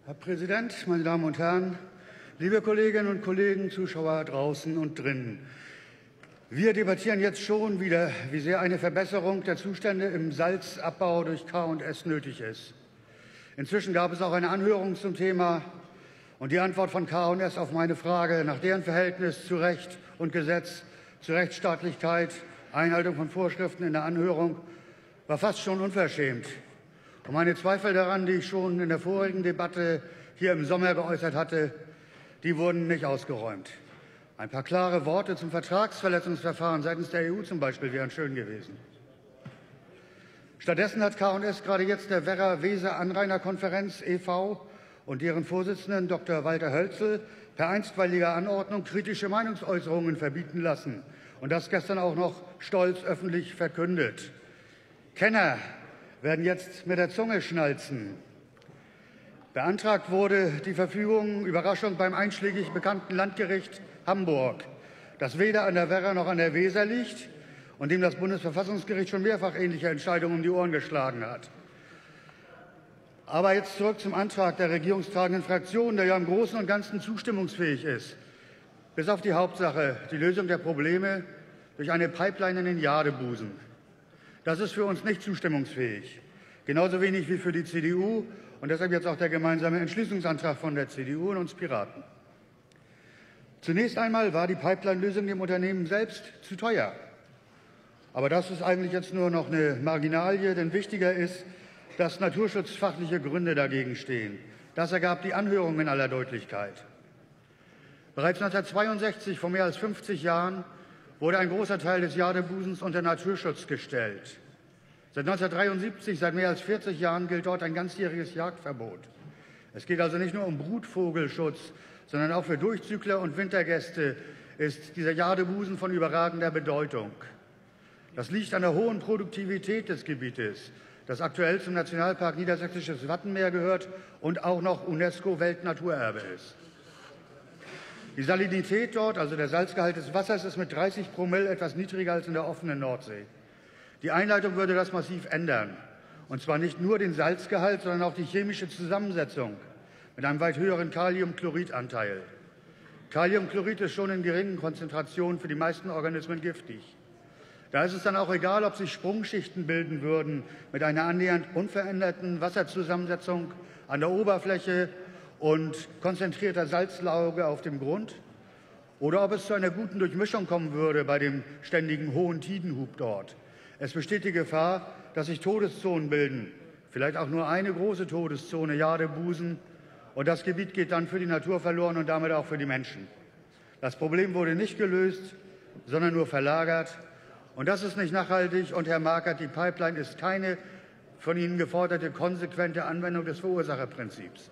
Herr Präsident, meine Damen und Herren, liebe Kolleginnen und Kollegen, Zuschauer draußen und drinnen! Wir debattieren jetzt schon wieder, wie sehr eine Verbesserung der Zustände im Salzabbau durch K&S nötig ist. Inzwischen gab es auch eine Anhörung zum Thema, und die Antwort von K&S auf meine Frage nach deren Verhältnis zu Recht und Gesetz, zu Rechtsstaatlichkeit, Einhaltung von Vorschriften in der Anhörung war fast schon unverschämt. Und meine Zweifel daran, die ich schon in der vorigen Debatte hier im Sommer geäußert hatte, die wurden nicht ausgeräumt. Ein paar klare Worte zum Vertragsverletzungsverfahren seitens der EU zum Beispiel wären schön gewesen. Stattdessen hat K&S gerade jetzt der Werra-Weser-Anrainerkonferenz e.V. und deren Vorsitzenden Dr. Walter Hölzel per einstweiliger Anordnung kritische Meinungsäußerungen verbieten lassen und das gestern auch noch stolz öffentlich verkündet. Kenner werden jetzt mit der Zunge schnalzen. Beantragt wurde die Verfügung, Überraschung, beim einschlägig bekannten Landgericht Hamburg, das weder an der Werra noch an der Weser liegt und dem das Bundesverfassungsgericht schon mehrfach ähnliche Entscheidungen um die Ohren geschlagen hat. Aber jetzt zurück zum Antrag der regierungstragenden Fraktion, der ja im Großen und Ganzen zustimmungsfähig ist. Bis auf die Hauptsache, die Lösung der Probleme durch eine Pipeline in den Jadebusen. Das ist für uns nicht zustimmungsfähig. Genauso wenig wie für die CDU und deshalb jetzt auch der gemeinsame Entschließungsantrag von der CDU und uns Piraten. Zunächst einmal war die Pipeline-Lösung dem Unternehmen selbst zu teuer. Aber das ist eigentlich jetzt nur noch eine Marginalie, denn wichtiger ist, dass naturschutzfachliche Gründe dagegen stehen. Das ergab die Anhörung in aller Deutlichkeit. Bereits 1962, vor mehr als 50 Jahren, wurde ein großer Teil des Jadebusens unter Naturschutz gestellt. Seit 1973, seit mehr als 40 Jahren, gilt dort ein ganzjähriges Jagdverbot. Es geht also nicht nur um Brutvogelschutz, sondern auch für Durchzügler und Wintergäste ist dieser Jadebusen von überragender Bedeutung. Das liegt an der hohen Produktivität des Gebietes, das aktuell zum Nationalpark Niedersächsisches Wattenmeer gehört und auch noch UNESCO-Weltnaturerbe ist. Die Salinität dort, also der Salzgehalt des Wassers, ist mit 30 Promille etwas niedriger als in der offenen Nordsee. Die Einleitung würde das massiv ändern. Und zwar nicht nur den Salzgehalt, sondern auch die chemische Zusammensetzung mit einem weit höheren Kaliumchlorid-Anteil. Kaliumchlorid ist schon in geringen Konzentrationen für die meisten Organismen giftig. Da ist es dann auch egal, ob sich Sprungschichten bilden würden mit einer annähernd unveränderten Wasserzusammensetzung an der Oberfläche und konzentrierter Salzlauge auf dem Grund, oder ob es zu einer guten Durchmischung kommen würde bei dem ständigen hohen Tidenhub dort. Es besteht die Gefahr, dass sich Todeszonen bilden, vielleicht auch nur eine große Todeszone, Jadebusen, und das Gebiet geht dann für die Natur verloren und damit auch für die Menschen. Das Problem wurde nicht gelöst, sondern nur verlagert. Und das ist nicht nachhaltig. Und Herr Markert, die Pipeline ist keine von Ihnen geforderte konsequente Anwendung des Verursacherprinzips.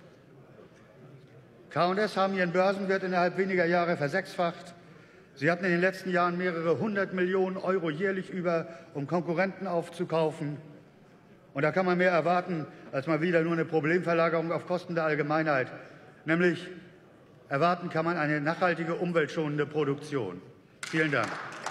K&S haben ihren Börsenwert innerhalb weniger Jahre versechsfacht. Sie hatten in den letzten Jahren mehrere 100 Millionen Euro jährlich über, um Konkurrenten aufzukaufen. Und da kann man mehr erwarten als mal wieder nur eine Problemverlagerung auf Kosten der Allgemeinheit. Nämlich erwarten kann man eine nachhaltige, umweltschonende Produktion. Vielen Dank.